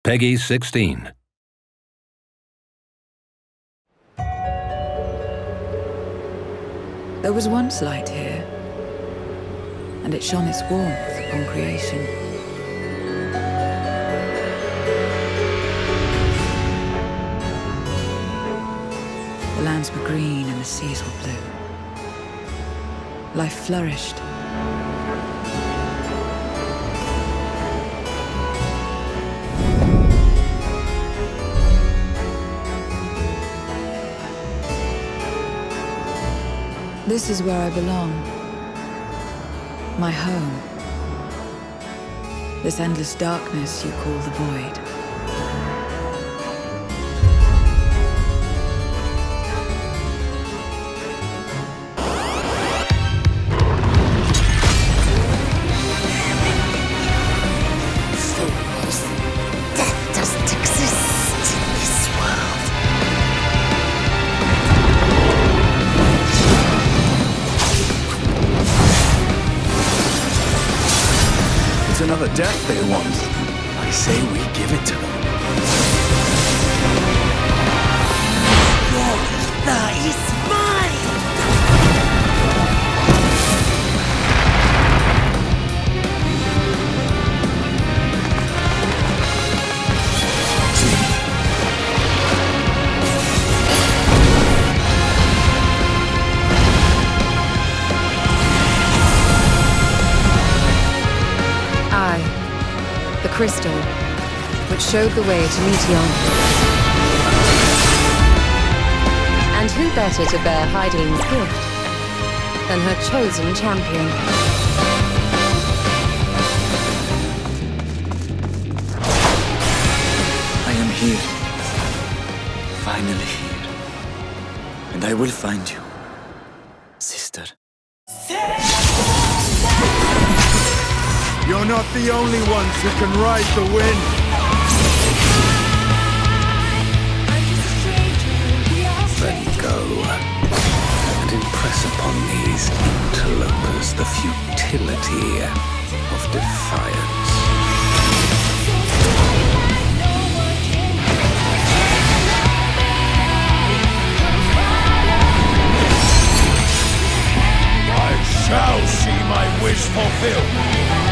Peggy 16. There was once light here, and it shone its warmth upon creation. The lands were green and the seas were blue. Life flourished. This is where I belong. My home. This endless darkness you call the void. Fools. Death doesn't exist in this world. It's another death they want. I say we give it to them. That is mine! The crystal, which showed the way to Meteion. And who better to bear Hydeine's gift than her chosen champion? I am here. Finally here. And I will find you, sister. You're not the only ones who can ride the wind. Then go and impress upon these interlopers the futility of defiance. I shall see my wish fulfilled.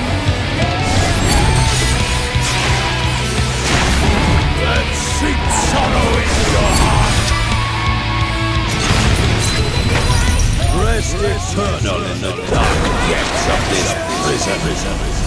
Let's sink sorrow into your heart. Rest eternal in the dark depths of this prison.